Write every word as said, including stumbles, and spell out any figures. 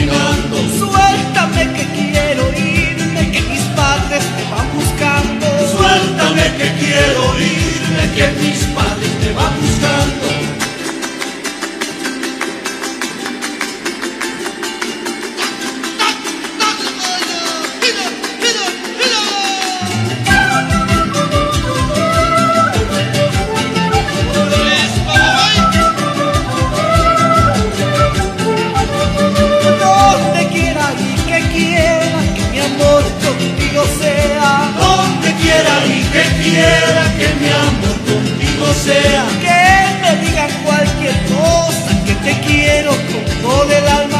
caminando. Suéltame que quiero irme, que mis padres me van buscando. Suéltame que quiero irme, que mis padres me van buscando. Donde quiera y que quiera que mi amor contigo sea. Donde quiera y que quiera que mi amor contigo sea. Que me digan cualquier cosa, que te quiero con todo el alma.